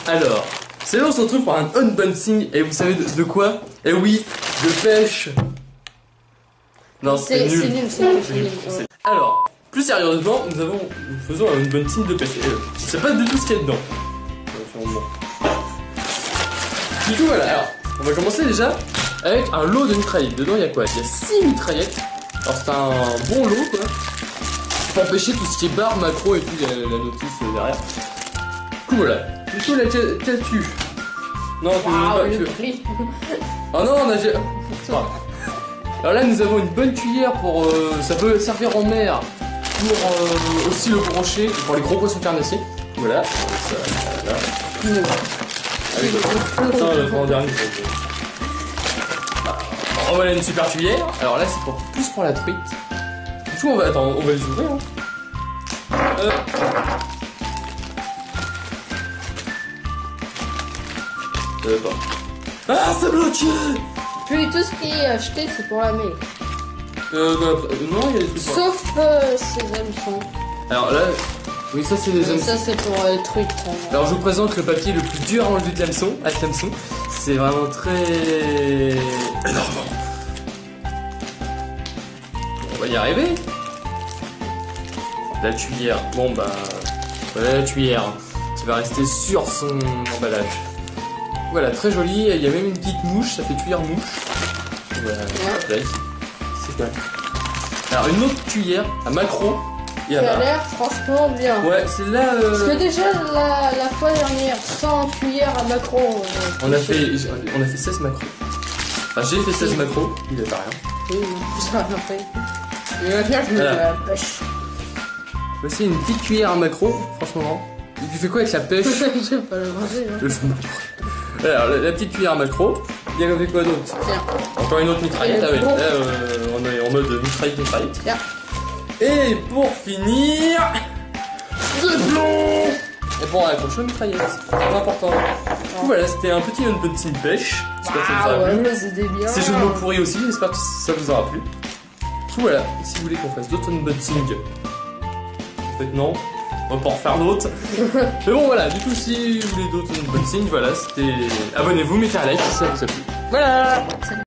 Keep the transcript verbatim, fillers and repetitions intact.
Alors, c'est là on se retrouve pour un unboxing. Et vous savez de, de quoi? Eh oui, de pêche. Non, c'est nul. C'est nul, c'est nul, c'est nul. Ouais. Alors, plus sérieusement, nous avons, nous faisons un unboxing de pêche. Et, euh, je sais pas du tout ce qu'il y a dedans. Du coup, voilà. Alors, on va commencer déjà avec un lot de mitraillettes. Dedans, il y a quoi? Il y a six mitraillettes. Alors, c'est un bon lot, quoi. Pour empêcher tout ce qui est barre, macro et tout, il y a la notice derrière. Du coup, voilà. Du coup, là, qu'as-tu? Non, tu wow, pas. Le Tu... prix. Oh non, on a. Enfin, alors là, nous avons une bonne cuillère pour. Euh, ça peut servir en mer pour euh, aussi le brochet, pour les gros poissons carnassiers. Voilà. Ça, voilà. Non. Allez, attends, le prends en dernier. Oh, voilà une super cuillère. Alors là, c'est pour plus pour la truite. Du coup, on va attends, on va les ouvrir. Hein. Euh. Euh, pas. Ah, ça bloque. Puis tout ce qui est acheté, c'est pour la mer. Euh, non, non, il y a des trucs. Sauf euh, ces hameçons. Alors là, oui, ça c'est des hameçons. Ça c'est pour les trucs. Hein. Alors je vous présente le papier le plus dur à enlever de l'hameçon, avec l'hameçon. C'est vraiment très énorme. On va y arriver. La cuillère. Bon bah, voilà la cuillère qui va rester sur son emballage. Voilà, très joli. Il y a même une petite mouche, ça fait cuillère mouche. Voilà, ouais. C'est quoi? Alors une autre cuillère à macro. Ça a l'air franchement bien. Ouais, c'est là. Euh... Parce que déjà la, la fois dernière, sans cuillère à macro. Euh, on a fait, on a fait seize macros. Enfin, j'ai fait seize macros. Il est pas rien. Oui, ça a rien fait. Et maintenant je me voilà. fais la pêche. Voici une petite cuillère à macro, franchement. Et tu fais quoi avec la pêche? Je vais pas le manger. Hein. Alors la, la petite cuillère à macro. Il y a quoi d'autre? Tiens. Encore une autre mitraillette. Ah ouais. Là, euh, on est en mode mitraillette mitraillette. Tiens. Et pour finir, de plomb. Et pour la prochaine mitraillette, c'est très important. Du coup, voilà, c'était un petit unboxing pêche. J'espère que ça vous aura plu. C'était bien. C'est jeu de mots pourris aussi, j'espère que ça vous aura plu. Du coup, voilà, si vous voulez qu'on fasse d'autres unboxings, en fait, non, on va pas en refaire d'autres. Mais bon, voilà, du coup, si vous voulez d'autres unboxings, voilà, c'était. Abonnez-vous, mettez un like si ça vous a plu. Voilà!